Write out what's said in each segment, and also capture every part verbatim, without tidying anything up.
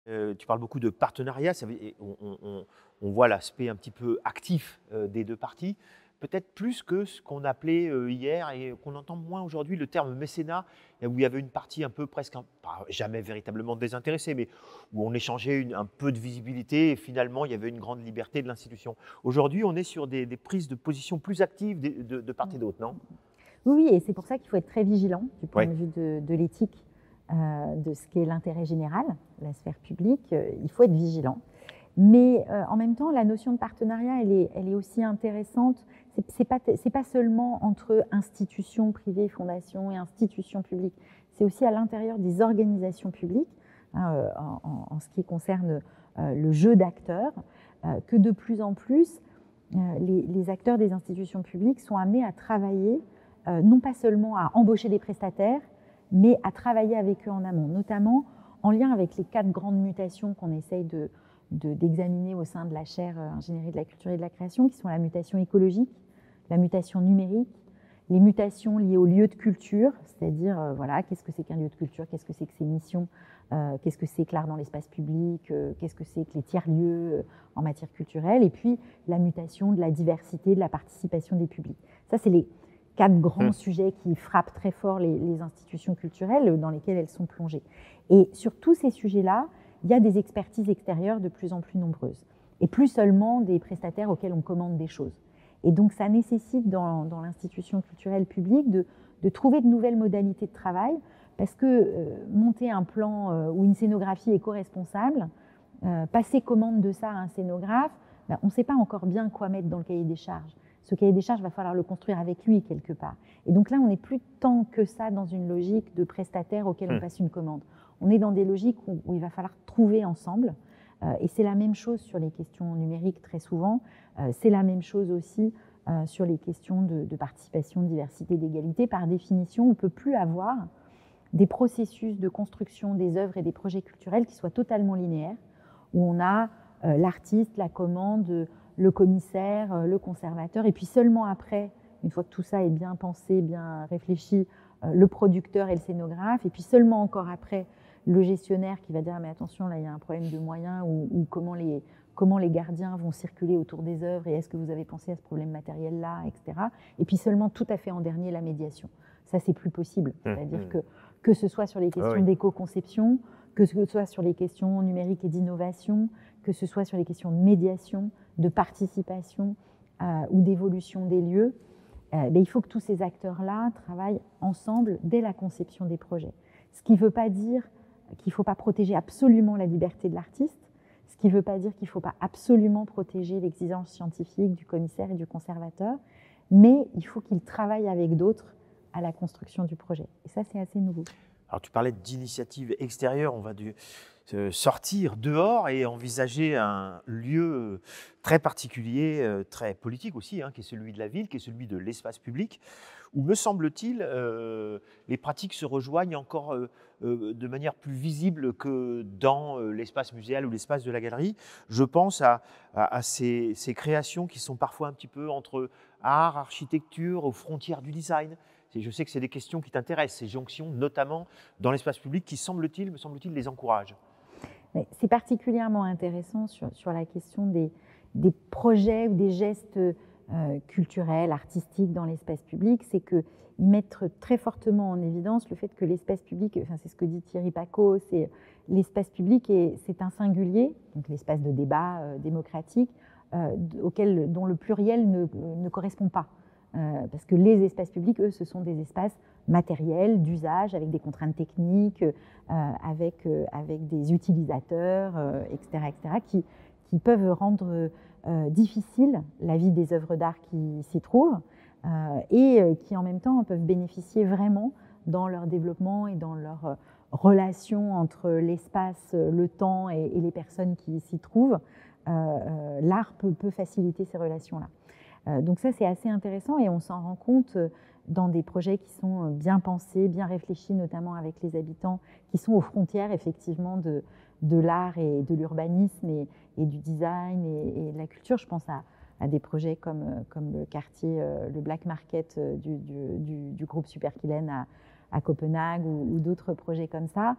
Euh, tu parles beaucoup de partenariat, ça veut- et on, on- on- on voit l'aspect un petit peu actif euh, des deux parties, peut-être plus que ce qu'on appelait euh, hier et qu'on entend moins aujourd'hui, le terme mécénat, euh, où il y avait une partie un peu presque, un- pas jamais véritablement désintéressée, mais où on échangeait une- un peu de visibilité et finalement il y avait une grande liberté de l'institution. Aujourd'hui, on est sur des, des prises de position plus actives de, de- de part et d'autre, non? Oui, oui, et c'est pour ça qu'il faut être très vigilant du point Oui. de vue de, de l'éthique, euh, de ce qu'est l'intérêt général, la sphère publique. Euh, il faut être vigilant. Mais euh, en même temps, la notion de partenariat, elle est, elle est aussi intéressante. C'est c'est pas, c'est pas seulement entre institutions privées, fondations et institutions publiques. C'est aussi à l'intérieur des organisations publiques, hein, euh, en, en, en ce qui concerne euh, le jeu d'acteurs, euh, que de plus en plus, euh, les, les acteurs des institutions publiques sont amenés à travailler, euh, non pas seulement à embaucher des prestataires, mais à travailler avec eux en amont, notamment en lien avec les quatre grandes mutations qu'on essaye de, d'examiner au sein de la chaire ingénierie de la culture et de la création, qui sont la mutation écologique, la mutation numérique, les mutations liées aux lieux de culture, c'est-à-dire euh, voilà, qu'est-ce que c'est qu'un lieu de culture, qu'est-ce que c'est que ses missions, euh, qu'est-ce que c'est que l'art dans l'espace public, euh, qu'est-ce que c'est que les tiers-lieux euh, en matière culturelle, et puis la mutation de la diversité, de la participation des publics. Ça, c'est les quatre grands mmh. sujets qui frappent très fort les, les institutions culturelles dans lesquelles elles sont plongées. Et sur tous ces sujets-là, il y a des expertises extérieures de plus en plus nombreuses, et plus seulement des prestataires auxquels on commande des choses. Et donc ça nécessite dans, dans l'institution culturelle publique de, de trouver de nouvelles modalités de travail, parce que euh, monter un plan euh, ou une scénographie éco-responsable, euh, passer commande de ça à un scénographe, ben, on ne sait pas encore bien quoi mettre dans le cahier des charges. Ce cahier des charges, il va falloir le construire avec lui quelque part. Et donc là, on n'est plus tant que ça dans une logique de prestataire auquel on passe une commande. On est dans des logiques où, où il va falloir trouver ensemble. Euh, et c'est la même chose sur les questions numériques très souvent. Euh, c'est la même chose aussi euh, sur les questions de, de participation, de diversité, d'égalité. Par définition, on ne peut plus avoir des processus de construction des œuvres et des projets culturels qui soient totalement linéaires, où on a euh, l'artiste, la commande, le commissaire, euh, le conservateur, et puis seulement après, une fois que tout ça est bien pensé, bien réfléchi, euh, le producteur et le scénographe, et puis seulement encore après, le gestionnaire qui va dire ah, mais attention, là il y a un problème de moyens, ou, ou comment, les, comment les gardiens vont circuler autour des œuvres, et est-ce que vous avez pensé à ce problème matériel-là, et cetera. Et puis seulement tout à fait en dernier, la médiation. Ça, c'est plus possible. C'est-à-dire mmh. que, que ce soit sur les questions ah oui. d'éco-conception, que ce soit sur les questions numériques et d'innovation, que ce soit sur les questions de médiation, de participation euh, ou d'évolution des lieux, euh, ben, il faut que tous ces acteurs-là travaillent ensemble dès la conception des projets. Ce qui ne veut pas dire qu'il ne faut pas protéger absolument la liberté de l'artiste, ce qui ne veut pas dire qu'il ne faut pas absolument protéger l'exigence scientifique du commissaire et du conservateur, mais il faut qu'ils travaillent avec d'autres à la construction du projet. Et ça, c'est assez nouveau. Alors, tu parlais d'initiatives extérieures, on va du, euh, sortir dehors et envisager un lieu très particulier, euh, très politique aussi, hein, qui est celui de la ville, qui est celui de l'espace public, où, me semble-t-il, euh, les pratiques se rejoignent encore euh, euh, de manière plus visible que dans euh, l'espace muséal ou l'espace de la galerie. Je pense à, à, à ces, ces créations qui sont parfois un petit peu entre art, architecture, aux frontières du design. Je sais que c'est des questions qui t'intéressent, ces jonctions, notamment dans l'espace public, qui, semble-t-il, me semble-t-il, les encouragent. C'est particulièrement intéressant sur, sur la question des, des projets ou des gestes euh, culturels, artistiques dans l'espace public, c'est qu'ils mettent très fortement en évidence le fait que l'espace public, enfin c'est ce que dit Thierry Pacaud, c'est l'espace public, c'est un singulier, donc l'espace de débat euh, démocratique, euh, auquel, dont le pluriel ne, ne correspond pas. Euh, parce que les espaces publics, eux, ce sont des espaces matériels, d'usage, avec des contraintes techniques, euh, avec, euh, avec des utilisateurs, euh, et cetera, et cetera, qui, qui peuvent rendre euh, difficile la vie des œuvres d'art qui s'y trouvent, euh, et euh, qui, en même temps, peuvent bénéficier vraiment dans leur développement et dans leur euh, relation entre l'espace, le temps et, et les personnes qui s'y trouvent. Euh, euh, l'art peut, peut faciliter ces relations-là. Euh, donc ça, c'est assez intéressant et on s'en rend compte dans des projets qui sont bien pensés, bien réfléchis, notamment avec les habitants, qui sont aux frontières effectivement de, de l'art et de l'urbanisme et, et du design et, et de la culture. Je pense à, à des projets comme, comme le quartier, le Black Market du, du, du, du groupe Superkillen à, à Copenhague ou, ou d'autres projets comme ça,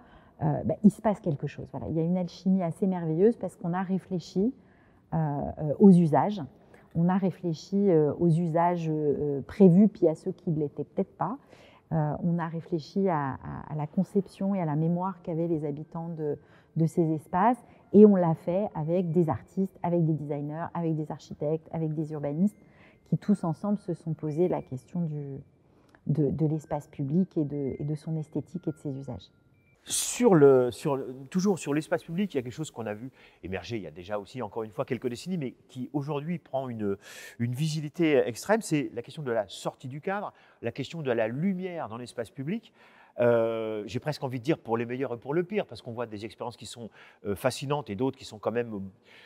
euh, bah, il se passe quelque chose. Voilà. Il y a une alchimie assez merveilleuse parce qu'on a réfléchi euh, euh, aux usages. On a réfléchi euh, aux usages euh, prévus, puis à ceux qui ne l'étaient peut-être pas. Euh, on a réfléchi à, à, à la conception et à la mémoire qu'avaient les habitants de, de ces espaces, et on l'a fait avec des artistes, avec des designers, avec des architectes, avec des urbanistes, qui tous ensemble se sont posés la question du, de, de l'espace public et de, et de son esthétique et de ses usages. Sur le, sur le, toujours sur l'espace public, il y a quelque chose qu'on a vu émerger il y a déjà aussi, encore une fois, quelques décennies, mais qui aujourd'hui prend une, une visibilité extrême, c'est la question de la sortie du cadre, la question de la lumière dans l'espace public. Euh, j'ai presque envie de dire pour les meilleurs et pour le pire, parce qu'on voit des expériences qui sont euh, fascinantes et d'autres qui sont quand même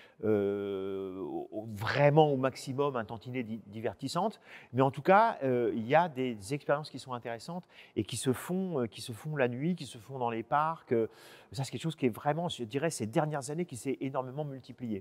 euh, vraiment au maximum un tantinet divertissantes. Mais en tout cas, euh, il y a des expériences qui sont intéressantes et qui se font, euh, qui se font la nuit, qui se font dans les parcs. Ça, c'est quelque chose qui est vraiment, je dirais, ces dernières années, qui s'est énormément multiplié.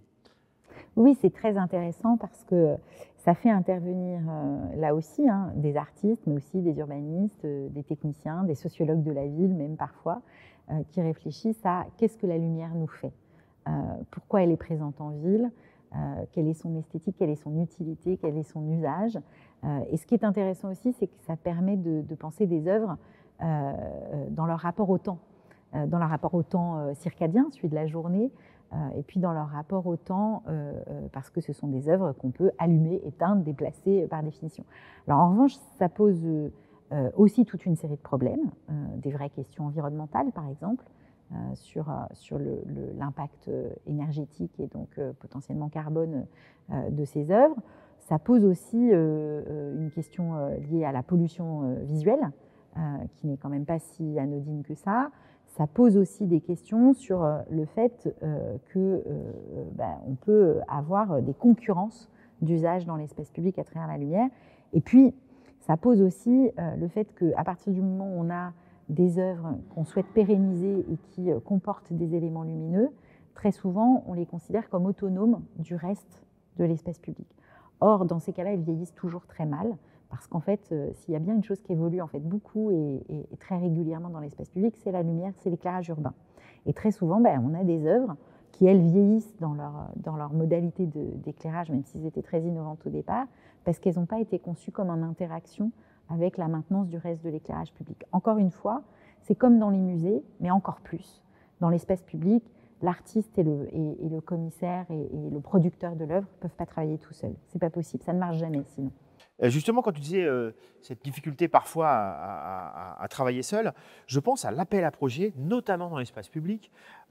Oui, c'est très intéressant parce que ça fait intervenir euh, là aussi hein, des artistes, mais aussi des urbanistes, euh, des techniciens, des sociologues de la ville même parfois, euh, qui réfléchissent à qu'est-ce que la lumière nous fait, euh, pourquoi elle est présente en ville, euh, quelle est son esthétique, quelle est son utilité, quel est son usage. Euh, et ce qui est intéressant aussi, c'est que ça permet de, de penser des œuvres euh, dans leur rapport au temps, euh, dans leur rapport au temps euh, circadien, celui de la journée, et puis dans leur rapport au temps, euh, parce que ce sont des œuvres qu'on peut allumer, éteindre, déplacer par définition. Alors en revanche, ça pose euh, aussi toute une série de problèmes, euh, des vraies questions environnementales par exemple, euh, sur, sur l'impact énergétique et donc euh, potentiellement carbone euh, de ces œuvres. Ça pose aussi euh, une question euh, liée à la pollution euh, visuelle, euh, qui n'est quand même pas si anodine que ça. Ça pose aussi des questions sur le fait euh, qu'on euh, ben, peut avoir des concurrences d'usage dans l'espace public à travers la lumière. Et puis, ça pose aussi euh, le fait qu'à partir du moment où on a des œuvres qu'on souhaite pérenniser et qui euh, comportent des éléments lumineux, très souvent, on les considère comme autonomes du reste de l'espace public. Or, dans ces cas-là, ils vieillissent toujours très mal. Parce qu'en fait, euh, s'il y a bien une chose qui évolue en fait, beaucoup et, et, et très régulièrement dans l'espace public, c'est la lumière, c'est l'éclairage urbain. Et très souvent, ben, on a des œuvres qui, elles, vieillissent dans leur, dans leur modalité d'éclairage, même si elles étaient très innovantes au départ, parce qu'elles n'ont pas été conçues comme en interaction avec la maintenance du reste de l'éclairage public. Encore une fois, c'est comme dans les musées, mais encore plus. Dans l'espace public, l'artiste et le, et, et le commissaire et, et le producteur de l'œuvre ne peuvent pas travailler tout seuls. Ce n'est pas possible, ça ne marche jamais sinon. Justement, quand tu disais euh, cette difficulté parfois à, à, à travailler seul, je pense à l'appel à projet, notamment dans l'espace public.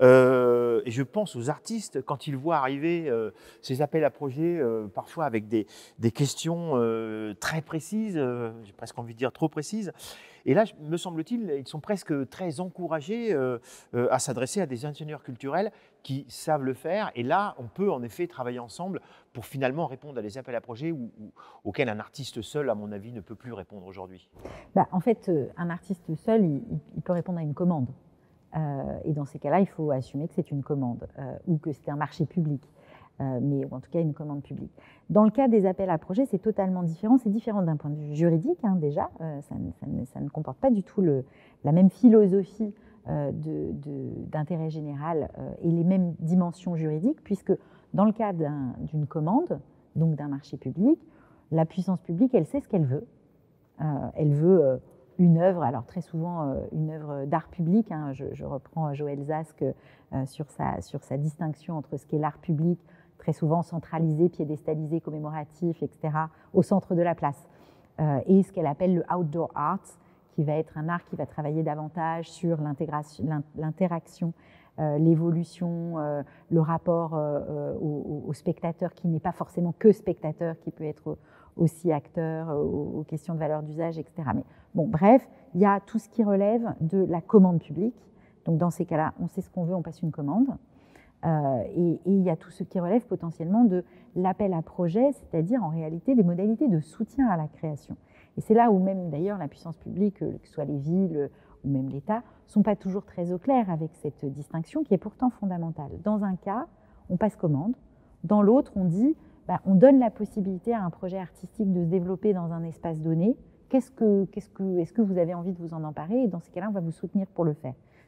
Euh, et je pense aux artistes, quand ils voient arriver euh, ces appels à projet, euh, parfois avec des, des questions euh, très précises, euh, j'ai presque envie de dire trop précises. Et là, me semble-t-il, ils sont presque très encouragés euh, euh, à s'adresser à des ingénieurs culturels qui savent le faire. Et là, on peut en effet travailler ensemble pour finalement répondre à des appels à projets où, où, auxquels un artiste seul, à mon avis, ne peut plus répondre aujourd'hui. Bah, en fait, un artiste seul, il, il peut répondre à une commande. Euh, et dans ces cas-là, il faut assumer que c'est une commande euh, ou que c'est un marché public. Euh, mais ou en tout cas une commande publique. Dans le cas des appels à projets, c'est totalement différent. C'est différent d'un point de vue juridique, hein, déjà. Euh, ça, ne, ça, ne, ça ne comporte pas du tout le, la même philosophie euh, d'intérêt général euh, et les mêmes dimensions juridiques, puisque dans le cas d'une commande, donc d'un marché public, la puissance publique, elle sait ce qu'elle veut. Euh, elle veut euh, une œuvre, alors très souvent euh, une œuvre d'art public. Hein, je, je reprends Joël Zask euh, sur, sa, sur sa distinction entre ce qu'est l'art public, très souvent centralisé, piédestalisé, commémoratif, et cetera, au centre de la place. Euh, et ce qu'elle appelle le outdoor art, qui va être un art qui va travailler davantage sur l'interaction, euh, l'évolution, euh, le rapport euh, au, au spectateur, qui n'est pas forcément que spectateur, qui peut être aussi acteur, euh, aux, aux questions de valeur d'usage, et cetera. Mais bon, bref, il y a tout ce qui relève de la commande publique. Donc dans ces cas-là, on sait ce qu'on veut, on passe une commande. Euh, et, et il y a tout ce qui relève potentiellement de l'appel à projet, c'est-à-dire en réalité des modalités de soutien à la création. Et c'est là où même d'ailleurs la puissance publique, que ce soit les villes ou même l'État, ne sont pas toujours très au clair avec cette distinction qui est pourtant fondamentale. Dans un cas, on passe commande. Dans l'autre, on dit, bah, on donne la possibilité à un projet artistique de se développer dans un espace donné. Qu'est-ce que, qu'est-ce que, est-ce que vous avez envie de vous en emparer? Et dans ces cas-là, on va vous soutenir pour le faire.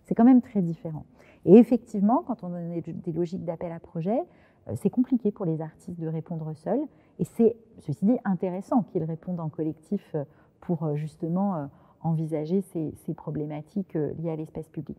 C'est quand même très différent. Et effectivement, quand on a des logiques d'appel à projet, c'est compliqué pour les artistes de répondre seuls. Et c'est, ceci dit, intéressant qu'ils répondent en collectif pour justement envisager ces, ces problématiques liées à l'espace public.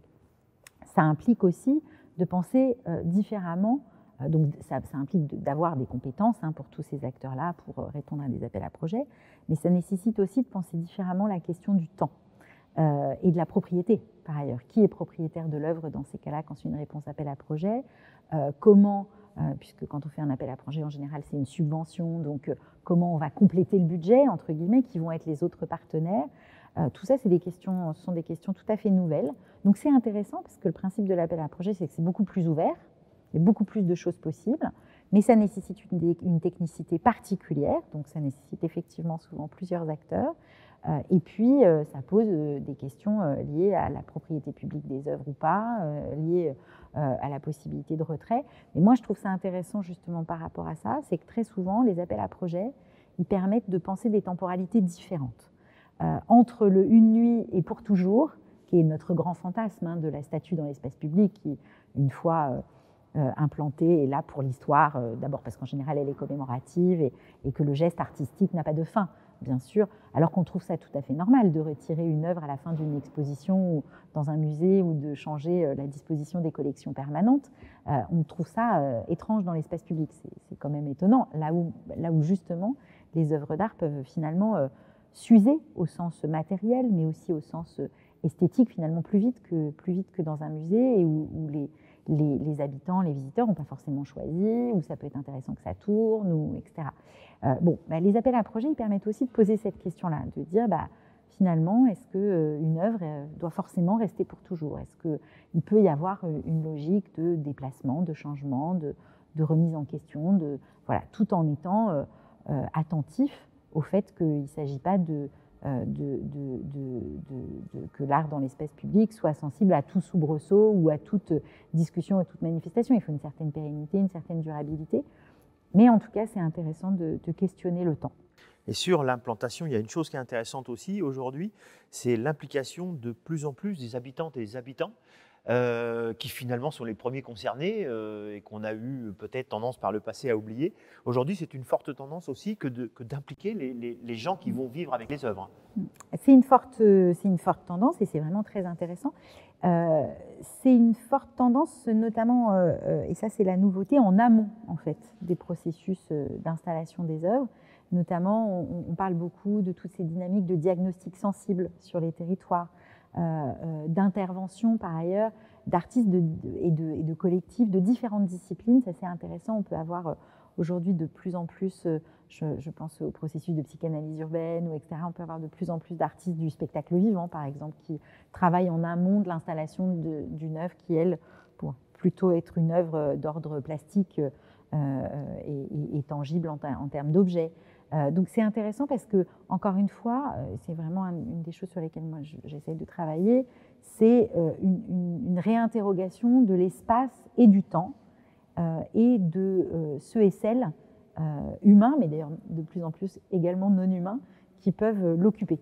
Ça implique aussi de penser différemment. Donc ça, ça implique d'avoir des compétences hein, pour tous ces acteurs-là pour répondre à des appels à projets, mais ça nécessite aussi de penser différemment la question du temps euh, et de la propriété, par ailleurs. Qui est propriétaire de l'œuvre dans ces cas-là quand c'est une réponse appel à projet euh, Comment, euh, puisque quand on fait un appel à projet, en général, c'est une subvention, donc euh, comment on va compléter le budget, entre guillemets, qui vont être les autres partenaires. Euh, tout ça, c'est des questions, ce sont des questions tout à fait nouvelles. Donc c'est intéressant parce que le principe de l'appel à projet, c'est que c'est beaucoup plus ouvert. Il y a beaucoup plus de choses possibles, mais ça nécessite une, une technicité particulière, donc ça nécessite effectivement souvent plusieurs acteurs. Euh, et puis, euh, ça pose euh, des questions euh, liées à la propriété publique des œuvres ou pas, euh, liées euh, à la possibilité de retrait. Mais moi, je trouve ça intéressant justement par rapport à ça, c'est que très souvent, les appels à projets, ils permettent de penser des temporalités différentes. Euh, entre le une nuit et pour toujours, qui est notre grand fantasme hein, de la statue dans l'espace public, qui, une fois... Euh, Euh, implantée est là pour l'histoire, euh, d'abord parce qu'en général elle est commémorative et, et que le geste artistique n'a pas de fin, bien sûr, alors qu'on trouve ça tout à fait normal de retirer une œuvre à la fin d'une exposition ou dans un musée ou de changer euh, la disposition des collections permanentes. Euh, on trouve ça euh, étrange dans l'espace public, c'est quand même étonnant, là où, là où justement les œuvres d'art peuvent finalement euh, s'user au sens matériel, mais aussi au sens euh, esthétique, finalement plus vite que, plus vite que dans un musée et où, où les Les, les habitants, les visiteurs n'ont pas forcément choisi, ou ça peut être intéressant que ça tourne, ou, et cetera. Euh, bon, bah, les appels à projets, ils permettent aussi de poser cette question-là, de dire, bah, finalement, est-ce qu'une œuvre doit forcément rester pour toujours? Est-ce qu'il peut y avoir une logique de déplacement, de changement, de, de remise en question, de, voilà, tout en étant euh, euh, attentif au fait qu'il ne s'agit pas de... De, de, de, de, que l'art dans l'espace public soit sensible à tout soubresaut ou à toute discussion et toute manifestation. Il faut une certaine pérennité, une certaine durabilité. Mais en tout cas, c'est intéressant de, de questionner le temps. Et sur l'implantation, il y a une chose qui est intéressante aussi aujourd'hui, c'est l'implication de plus en plus des habitantes et des habitants euh, qui finalement sont les premiers concernés euh, et qu'on a eu peut-être tendance par le passé à oublier. Aujourd'hui, c'est une forte tendance aussi que, de, que d'impliquer les, les, les gens qui vont vivre avec les œuvres. C'est une forte, c'est une forte tendance et c'est vraiment très intéressant. Euh, c'est une forte tendance notamment, euh, et ça c'est la nouveauté, en amont en fait, des processus d'installation des œuvres. Notamment, on, on parle beaucoup de toutes ces dynamiques de diagnostic sensible sur les territoires, euh, euh, d'intervention par ailleurs, d'artistes de, de, et, de, et de collectifs de différentes disciplines. Ça c'est intéressant, on peut avoir euh, aujourd'hui de plus en plus, euh, je, je pense au processus de psychanalyse urbaine, ou et cetera. On peut avoir de plus en plus d'artistes du spectacle vivant, par exemple, qui travaillent en amont de l'installation d'une œuvre qui, elle, pour plutôt être une œuvre d'ordre plastique euh, et, et, et tangible en, en termes d'objets. Euh, donc c'est intéressant parce que, encore une fois, euh, c'est vraiment un, une des choses sur lesquelles moi j'essaie de travailler, c'est euh, une, une, une réinterrogation de l'espace et du temps euh, et de euh, ceux et celles euh, humains, mais d'ailleurs de plus en plus également non humains, qui peuvent l'occuper.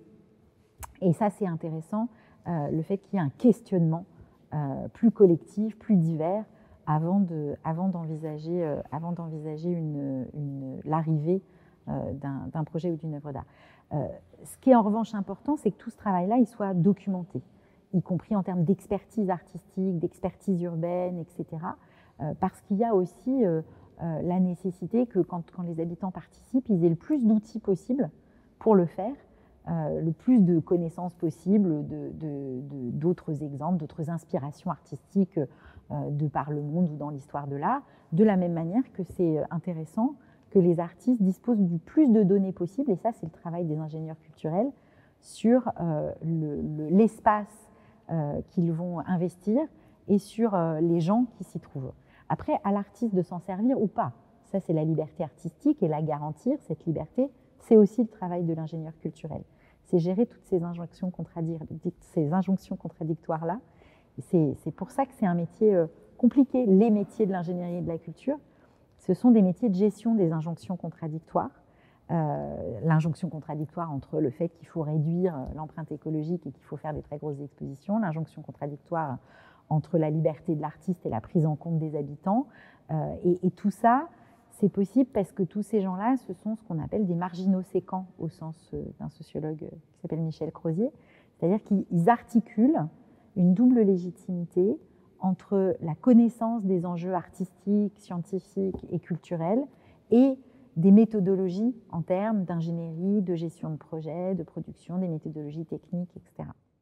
Et ça c'est intéressant, euh, le fait qu'il y ait un questionnement euh, plus collectif, plus divers, avant de, avant d'envisager, euh, avant d'envisager une, une, l'arrivée Euh, d'un, d'un projet ou d'une œuvre d'art. Euh, ce qui est en revanche important, c'est que tout ce travail-là, il soit documenté, y compris en termes d'expertise artistique, d'expertise urbaine, et cetera. Euh, parce qu'il y a aussi euh, euh, la nécessité que quand, quand les habitants participent, ils aient le plus d'outils possibles pour le faire, euh, le plus de connaissances possibles, de, de, de, d'autres exemples, d'autres inspirations artistiques euh, de par le monde ou dans l'histoire de l'art, de la même manière que c'est intéressant que les artistes disposent du plus de données possibles, et ça c'est le travail des ingénieurs culturels, sur euh, le, le, l'espace euh, qu'ils vont investir et sur euh, les gens qui s'y trouvent. Après, à l'artiste de s'en servir ou pas, ça c'est la liberté artistique, et la garantir, cette liberté, c'est aussi le travail de l'ingénieur culturel. C'est gérer toutes ces injonctions, ces injonctions contradictoires-là. C'est, c'est pour ça que c'est un métier euh, compliqué, les métiers de l'ingénierie et de la culture. Ce sont des métiers de gestion des injonctions contradictoires, euh, l'injonction contradictoire entre le fait qu'il faut réduire l'empreinte écologique et qu'il faut faire des très grosses expositions, l'injonction contradictoire entre la liberté de l'artiste et la prise en compte des habitants. Euh, et, et tout ça, c'est possible parce que tous ces gens-là, ce sont ce qu'on appelle des marginaux séquents, au sens euh, d'un sociologue qui s'appelle Michel Crozier. C'est-à-dire qu'ils articulent une double légitimité entre la connaissance des enjeux artistiques, scientifiques et culturels et des méthodologies en termes d'ingénierie, de gestion de projet, de production, des méthodologies techniques, et cetera.